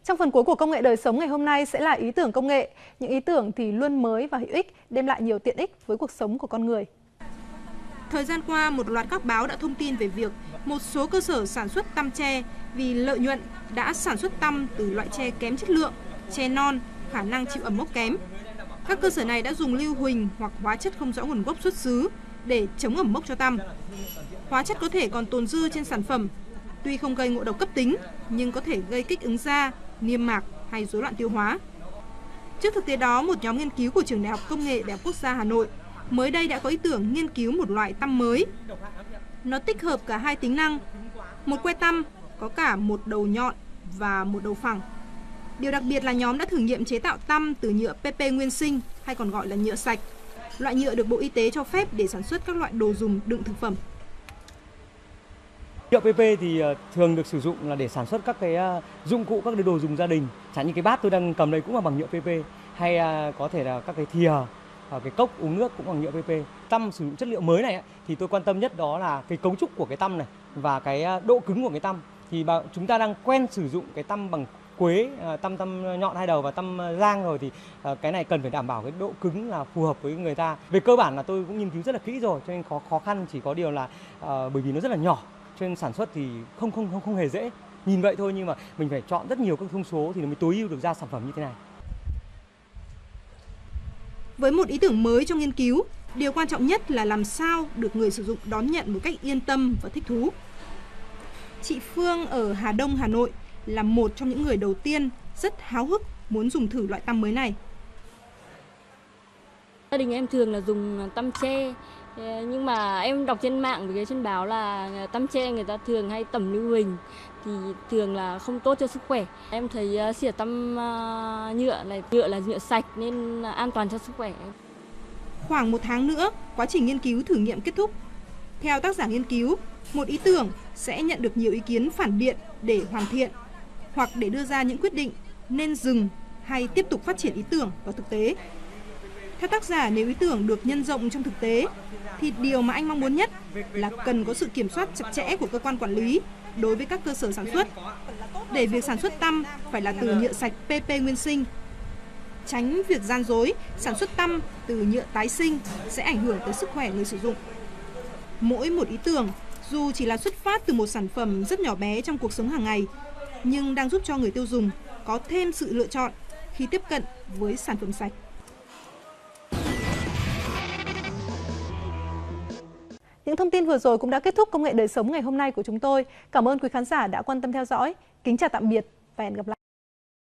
Trong phần cuối của Công nghệ đời sống ngày hôm nay sẽ là ý tưởng công nghệ. Những ý tưởng thì luôn mới và hữu ích, đem lại nhiều tiện ích với cuộc sống của con người. Thời gian qua, một loạt các báo đã thông tin về việc một số cơ sở sản xuất tăm tre vì lợi nhuận đã sản xuất tăm từ loại tre kém chất lượng, tre non, khả năng chịu ẩm mốc kém. Các cơ sở này đã dùng lưu huỳnh hoặc hóa chất không rõ nguồn gốc xuất xứ để chống ẩm mốc cho tăm. Hóa chất có thể còn tồn dư trên sản phẩm, tuy không gây ngộ độc cấp tính nhưng có thể gây kích ứng da, niêm mạc hay rối loạn tiêu hóa. Trước thực tế đó, một nhóm nghiên cứu của Trường Đại học Công nghệ Đại học Quốc gia Hà Nội mới đây đã có ý tưởng nghiên cứu một loại tăm mới. Nó tích hợp cả hai tính năng. Một que tăm có cả một đầu nhọn và một đầu phẳng. Điều đặc biệt là nhóm đã thử nghiệm chế tạo tăm từ nhựa PP nguyên sinh hay còn gọi là nhựa sạch. Loại nhựa được Bộ Y tế cho phép để sản xuất các loại đồ dùng đựng thực phẩm. Nhựa PP thì thường được sử dụng là để sản xuất các cái dụng cụ, các cái đồ dùng gia đình. Chẳng như cái bát tôi đang cầm đây cũng là bằng nhựa PP, hay có thể là các cái thìa, cái cốc uống nước cũng bằng nhựa PP. Tăm sử dụng chất liệu mới này thì tôi quan tâm nhất đó là cái cấu trúc của cái tăm này và cái độ cứng của cái tăm. Thì chúng ta đang quen sử dụng cái tăm bằng quế, tăm nhọn hai đầu và tăm rang rồi, thì cái này cần phải đảm bảo cái độ cứng là phù hợp với người ta. Về cơ bản là tôi cũng nghiên cứu rất là kỹ rồi, cho nên khó khăn chỉ có điều là bởi vì nó rất là nhỏ, cho nên sản xuất thì không hề dễ. Nhìn vậy thôi nhưng mà mình phải chọn rất nhiều các thông số thì mới tối ưu được ra sản phẩm như thế này. Với một ý tưởng mới trong nghiên cứu, điều quan trọng nhất là làm sao được người sử dụng đón nhận một cách yên tâm và thích thú. Chị Phương ở Hà Đông, Hà Nội là một trong những người đầu tiên rất háo hức muốn dùng thử loại tăm mới này. Gia đình em thường là dùng tăm tre, nhưng mà em đọc trên mạng với cái trên báo là tăm tre người ta thường hay tẩm lưu huỳnh thì thường là không tốt cho sức khỏe. Em thấy xỉa tăm nhựa là nhựa sạch nên an toàn cho sức khỏe. Khoảng 1 tháng nữa, quá trình nghiên cứu thử nghiệm kết thúc. Theo tác giả nghiên cứu, một ý tưởng sẽ nhận được nhiều ý kiến phản biện để hoàn thiện hoặc để đưa ra những quyết định nên dừng hay tiếp tục phát triển ý tưởng vào thực tế. Theo tác giả, nếu ý tưởng được nhân rộng trong thực tế thì điều mà anh mong muốn nhất là cần có sự kiểm soát chặt chẽ của cơ quan quản lý đối với các cơ sở sản xuất, để việc sản xuất tăm phải là từ nhựa sạch PP nguyên sinh, tránh việc gian dối sản xuất tăm từ nhựa tái sinh sẽ ảnh hưởng tới sức khỏe người sử dụng. Mỗi một ý tưởng, dù chỉ là xuất phát từ một sản phẩm rất nhỏ bé trong cuộc sống hàng ngày, nhưng đang giúp cho người tiêu dùng có thêm sự lựa chọn khi tiếp cận với sản phẩm sạch. Những thông tin vừa rồi cũng đã kết thúc Công nghệ đời sống ngày hôm nay của chúng tôi. Cảm ơn quý khán giả đã quan tâm theo dõi. Kính chào tạm biệt và hẹn gặp lại.